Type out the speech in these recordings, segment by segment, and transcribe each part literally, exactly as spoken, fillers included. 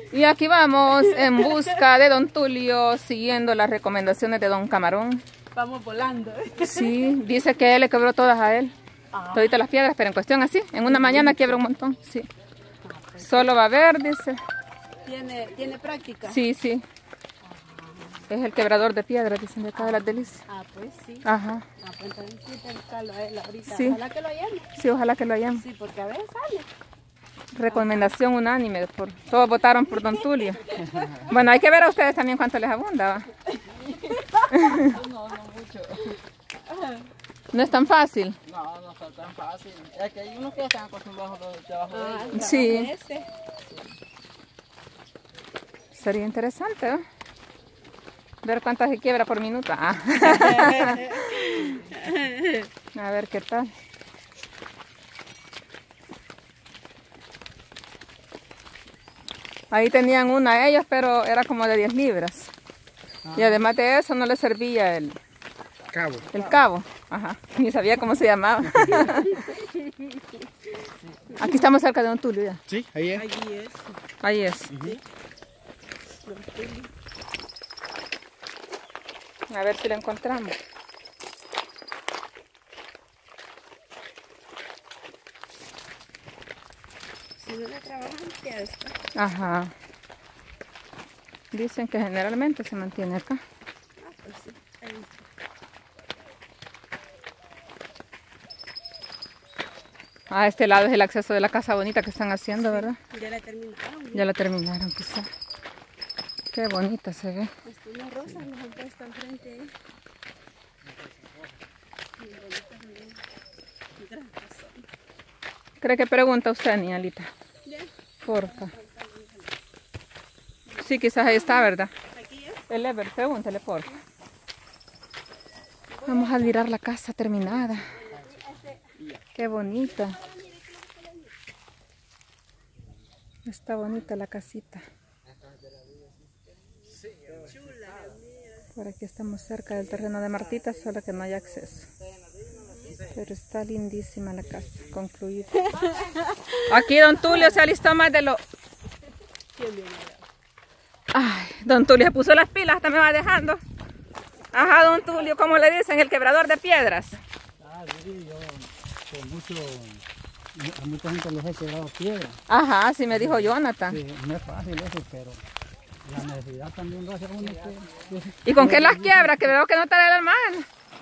Y aquí vamos en busca de don Tulio, siguiendo las recomendaciones de don Camarón. Vamos volando. Sí, dice que él le quebró todas a él. Ah. Toditas las piedras, pero en cuestión así, en una mañana quiebra un montón. Sí. Solo va a ver, dice. ¿Tiene, ¿tiene práctica? Sí, sí. Es el quebrador de piedras, dicen de acá de las Delicias. Ah, pues sí. Ajá. Ah, pues entonces sí, buscarlo a él ahorita. Sí. Ojalá que lo llame. Sí, ojalá que lo hayan. Sí, porque a veces sale. Recomendación unánime, por, todos votaron por don Tulio. Bueno, hay que ver a ustedes también cuánto les abunda, ¿va? No, no mucho. No es tan fácil. No, no está tan fácil. Es que hay unos que ya están acostumbrados a los trabajos de Ah, ellos. Sí. ese. Sería interesante, ¿no? Ver cuántas se quiebra por minuto. Ah. A ver qué tal. Ahí tenían una ellos, pero era como de diez libras. Ah. Y además de eso no les servía el Cabo. El cabo. Ajá. Ni sabía cómo se llamaba. Aquí estamos cerca de don Tulio ya. Sí, ahí es. Allí es. Ahí es. Uh-huh. A ver si lo encontramos. Si no le trabajan, ¿qué es esto? Ajá. Dicen que generalmente se mantiene acá. Ah, pues sí. Ahí. A este lado es el acceso de la casa bonita que están haciendo, ¿verdad? Ya la terminaron. Ya la terminaron, quizá. Qué bonita se ve. Estas unas rosas nos han puesto enfrente ahí. ¿Cree que pregunta usted, niñalita? Ya. Porfa. Sí, quizás ahí está, ¿verdad? Aquí es. El Ever, pregúntele, porfa. Vamos a admirar la casa terminada. Qué bonita. Está bonita la casita. Por aquí estamos cerca del terreno de Martita, solo que no hay acceso. Pero está lindísima la casa, concluida. Aquí don Tulio se alistó más de lo... Ay, don Tulio se puso las pilas, hasta me va dejando. Ajá, don Tulio, ¿cómo le dicen? El quebrador de piedras. Ah, sí, yo, que mucho, a mucha gente les he quebrado piedra. Ajá, sí me dijo Jonathan. Sí, no es fácil eso, pero la necesidad también lo hace a uno que... ¿Y con qué las quiebra? Que veo que no trae el almagán.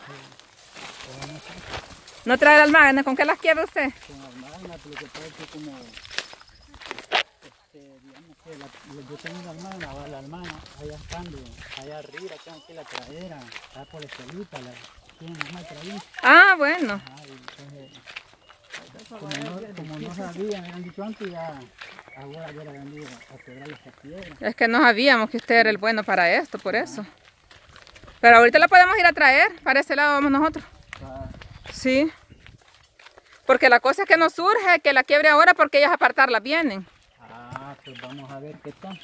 ¿No trae el almagán? ¿Con qué las quiebra usted? Con almagán, lo que pasa es que como... Este, digamos que la, yo tengo una almagán, la almagán, allá estando, allá arriba, tengo que la traer, está por la estelita, la tienen más traída. Ah, bueno. Ah, entonces, como no, como no sabían, me han dicho antes, ya ahora yo la vendí a quebrar esta piedra. Es que no sabíamos que usted era el bueno para esto, por eso. Pero ahorita la podemos ir a traer, para ese lado vamos nosotros. Ah, Sí. Porque la cosa es que nos surge que la quiebre ahora porque ellas a apartarlas vienen. ah, pues vamos a ver qué tal.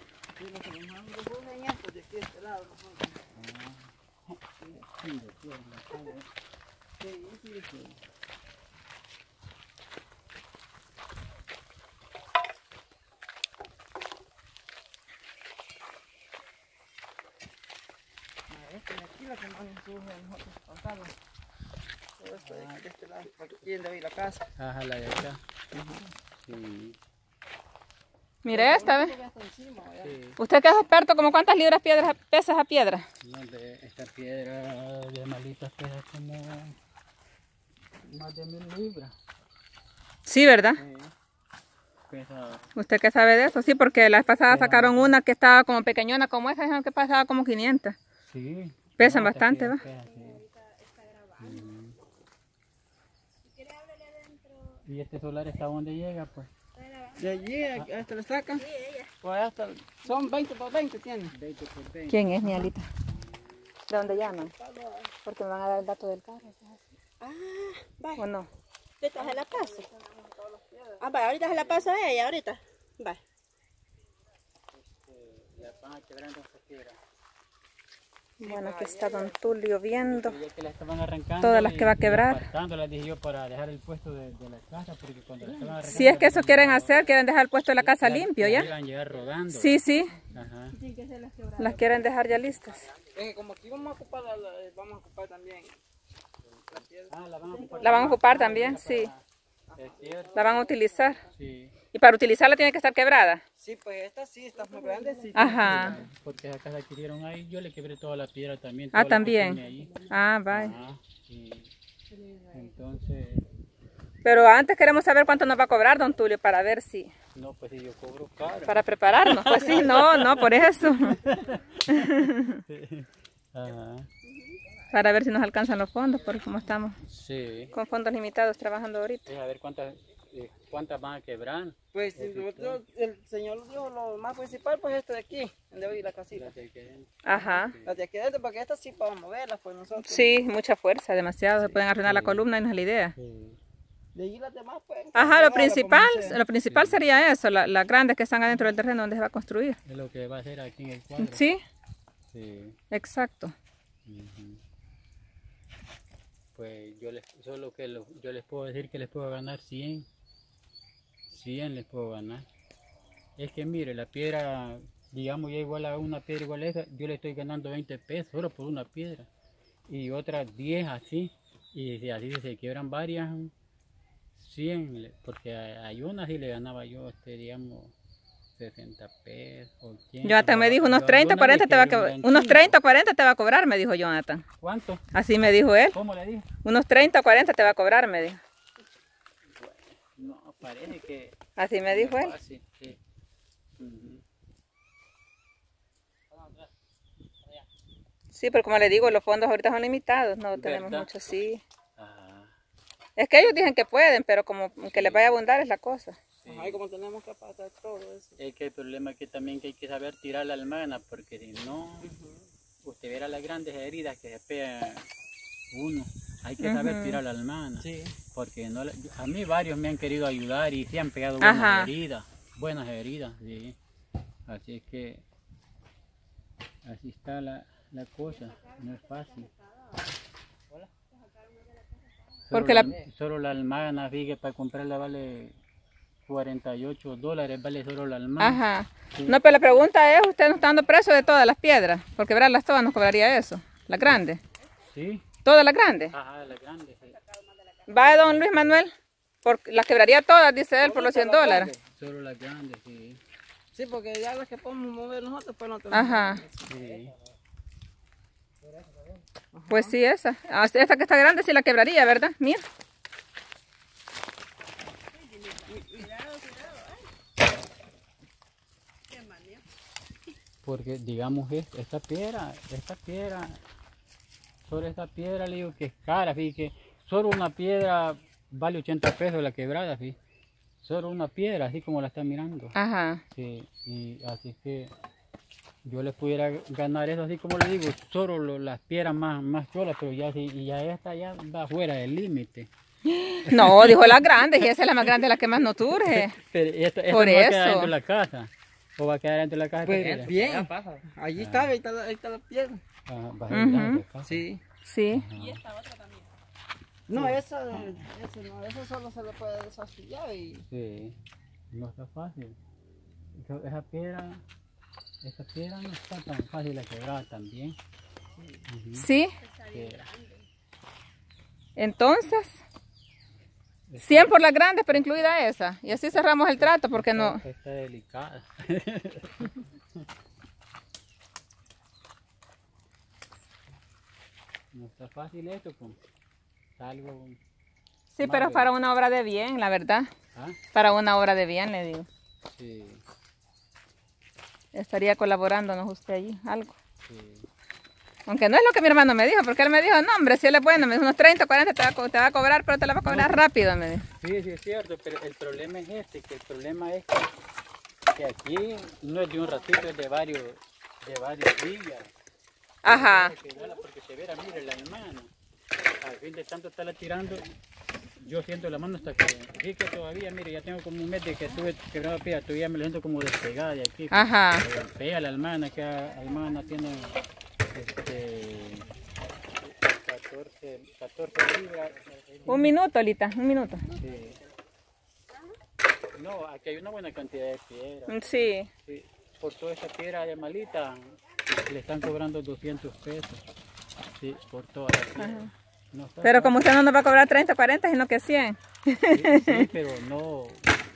Aquí la que más nos surge a nosotros contamos. Todo esto de, de este lado, porque aquí es de ahí la casa. Ajá, la de acá. Sí, Mire esta, ¿ve? Ya está encima, ya. sí. ¿Usted que es experto, como cuántas libras piedras pesa esa piedra? No, de esta piedra de malitas pesa como más de mil libras. Sí, ¿verdad? Sí. Pesa, ¿Usted qué sabe de eso? Sí, porque la vez pasada sacaron una que estaba como pequeñona como esa, dijeron que pesaba como quinientas. sí. Pesan No, esta bastante, piedra ¿va? pesa, sí. Mm. Y este solar está donde llega, pues. De allí hasta la sacan. Sí, ella. Pues hasta, son veinte por veinte tiene. veinte por veinte. ¿Quién es, Nialita? ¿De dónde llaman? Porque me van a dar el dato del carro. Ah, vaya. ¿O no? Ahorita se la paso. Ah, vaya, ahorita se la paso a ella, ahorita. Vaya. Ya van a quebrar esta piedra. Bueno, aquí está don Tulio viendo Ya que la estaban arrancando todas las que va a y- y quebrar. apartándolas, dije yo, para dejar el puesto de, de la casa, porque cuando la estaban arrancando... Si es que eso las quieren iban- hacer, quieren dejar el puesto de la casa las- limpio, las ¿ya? iban a llegar rodando. Sí, sí, Ajá. las quieren dejar ya listas. Es que como aquí vamos a ocupar, la- la- vamos a ocupar también la piedra. Ah, la van a ocupar. La van a ocupar también, sí. Es cierto, La van a utilizar. sí. Y para utilizarla tiene que estar quebrada. Sí, pues esta sí está muy grande. Sí. Ajá. Porque esa casa que hicieron ahí, yo le quebré toda la piedra también. Ah, toda la que también. tenía ahí. Ah, vaya. Ajá, y entonces, Pero antes queremos saber cuánto nos va a cobrar don Tulio para ver si, no, pues si yo cobro caro. para prepararnos. Pues sí, no, no, por eso. Ajá, Para ver si nos alcanzan los fondos, porque como estamos sí. con fondos limitados trabajando ahorita. Es a ver cuántas, eh, cuántas van a quebrar. Pues si nosotros, el señor dijo lo más principal, pues esto de aquí, donde hoy la casita. Las de que- Ajá. Las de aquí adentro, porque estas sí podemos moverlas, pues nosotros. Sí, mucha fuerza, demasiado. Se pueden arruinar la columna y no es la idea. Sí. De allí las demás, pues. Ajá, lo pegarlas como principal, sea. lo principal sería eso, la- las grandes que están adentro del terreno donde se va a construir. Es lo que va a hacer aquí en el cuadro. Sí, Sí. exacto. Ujú. Pues yo les, solo que lo- yo les puedo decir que les puedo ganar cien. cien les puedo ganar. Es que mire, la piedra, digamos ya igual a una piedra igual a esa, yo le estoy ganando veinte pesos solo por una piedra. Y otras diez así. Y si así se quiebran varias, cien, le- porque a- hay una sí le ganaba yo, este, digamos, sesenta pesos. ochenta, Jonathan me dijo unos yo treinta, alguna cuarenta le te va a quebré un cobrar. Unos ganchillo. treinta, cuarenta te va a cobrar, me dijo Jonathan. ¿Cuánto? Así me dijo él. ¿Cómo le dije? Unos treinta, cuarenta te va a cobrar, me dijo. No, parece que... Así me dijo él. Fácil, sí. Ujú. Sí, pero como le digo, los fondos ahorita son limitados, no tenemos ¿Verdad? mucho, sí. Ah, Es que ellos dicen que pueden, pero como que les vaya a abundar es la cosa. Ajá, y como tenemos que pasar todo eso. es que el problema es que también que hay que saber tirar la almana, porque si no, usted verá las grandes heridas que se pega uno. Hay que saber Ujú. tirar la almana. Sí. Porque no, le- a mí varios me han querido ayudar y se han pegado buenas Ajá. heridas. Buenas heridas, sí. Así es que así está la, la cosa, no es fácil. Solo Porque la, la- solo la almana, fíjate, para comprarla vale cuarenta y ocho dólares, vale solo la almana. Ajá. Sí. No, pero la pregunta es, ¿usted no está dando precio de todas las piedras? Por quebrarlas todas nos cobraría eso. Las grandes. Sí, Todas las grandes. ajá, la grande, sí. Va don Luis Manuel. Por, las quebraría todas, dice él, por los cien dólares. Solo la grande, sí. Sí, porque ya las que podemos mover nosotros, pues no tenemos. Ajá. Sí. Pues sí, esa. Ah, esta que está grande sí la quebraría, ¿verdad? Mira. Porque digamos es- esta piedra, esta piedra, solo esta piedra le digo que es cara, fíjate, que solo una piedra vale ochenta pesos la quebrada, fíjate. Solo una piedra, así como la está mirando. Ajá. Sí, y así que yo les pudiera ganar eso, así como le digo, solo lo- las piedras más, más cholas, pero ya, si- y ya esta ya va fuera del límite. No, dijo las grandes y esa es la más grande, la que más nos urge. Pero esta, esta Por no va a quedar eso. dentro de la casa, o va a quedar dentro de la casa. esta Pues piedra? bien, allí está, ahí está, la- ahí está la piedra. Ah, va a quedar dentro de la casa. Sí. Sí. No, esa, esa no, esa solo se le puede desastillar y... Sí, no está fácil. Eso- Esa piedra, esa piedra no está tan fácil de quebrar también. Sí. Sí. Entonces, cien por las grandes, pero incluida esa. Y así cerramos el trato, porque no. Está, está delicada. No está fácil esto, con algo. Sí, pero para una obra de bien, la verdad. ¿Ah? Para una obra de bien, le digo. Sí, Estaría colaborándonos usted allí, algo. sí. Aunque no es lo que mi hermano me dijo, porque él me dijo, no, hombre, si él es bueno, me dijo, unos treinta, cuarenta te va, a co- te va a cobrar, pero te la va a cobrar rápido, me dijo. Sí, sí es cierto, pero el problema es este, que el problema es que, que aquí no es de un ratito, es de varios, de varios días. Ajá. Que quebrarla porque se verá, mire la hermana. Al fin de tanto estarla tirando, yo siento la mano hasta que, sí que todavía, mire, ya tengo como un mes de que estuve quebrando piedra, todavía me la siento como despegada de aquí. Ajá. Fea la hermana, que la hermana tiene este, este, catorce, catorce libras. Un minuto, Lita, un minuto. Sí. No, aquí hay una buena cantidad de piedras. Sí. Sí. Por toda esta piedra de malita le están cobrando doscientos pesos. Sí, por toda la piedra. No está Pero fácil. como usted no nos va a cobrar treinta, cuarenta, sino que cien. Sí, sí, pero no.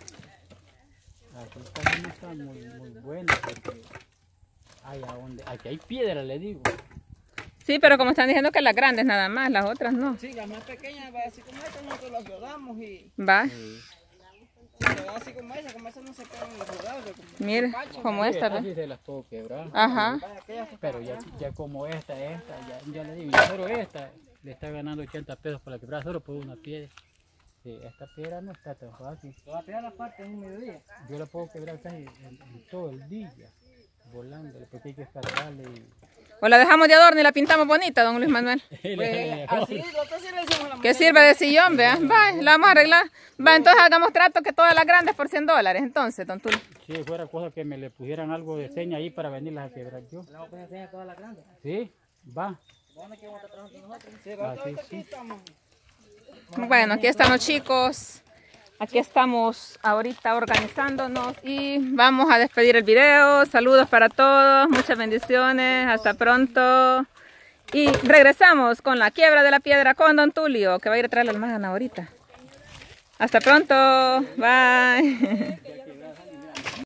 Aquí también no está muy, muy bueno porque hay a donde, aquí hay piedra, le digo. Sí, pero como están diciendo que las grandes nada más, las otras no. Sí, las más pequeñas, va así como esta, nosotros las rodamos y Va. Sí. pero así como esa, como esa no se quedan en los rodados. Mire, como esta, Estas ¿ve? sí se las puedo quebrar. Ajá. Vaya, aquellas se Pero ya, ya como esta, esta, ya, ya le digo, ya solo esta le está ganando ochenta pesos por la quebrada, solo por una piedra. Sí, esta piedra no está tan fácil. te va a pegar la parte en un mediodía. Yo la puedo quebrar casi en, en todo el día, volando, porque hay que cargarle y... O la dejamos de adorno y la pintamos bonita, don Luis Manuel. Pues así, nosotros sí le decimos a la Que mujer. sirve de sillón, vea. Va, la vamos a arreglar. Va, entonces hagamos trato que todas las grandes por cien dólares. Entonces, don Tulio. Si fuera cosa que me le pusieran algo de seña ahí para venirlas a quebrar yo. Le vamos a enseñar todas las grandes. Sí, va. ¿Dónde que vamos a estar trabajando nosotros? Sí, Ah, ahorita sí, aquí sí. estamos. Bueno, aquí están los chicos. Aquí estamos ahorita organizándonos y vamos a despedir el video. Saludos para todos, muchas bendiciones, hasta pronto. Y regresamos con la quiebra de la piedra con don Tulio, que va a ir a traer la almagana ahorita. Hasta pronto, bye.